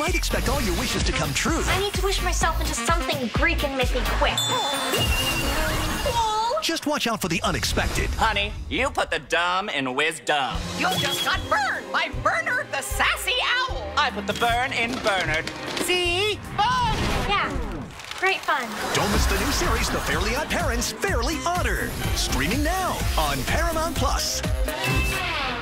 might expect all your wishes to come true. I need to wish myself into something Greek and mythic quick. Just watch out for the unexpected. Honey, you put the dumb in wisdom. You just got burned by Bernard the sassy owl. I put the burn in Bernard. See? Fun! Yeah, great fun. Don't miss the new series, The Fairly Odd Parents, Fairly Odder. Streaming now on Paramount Plus.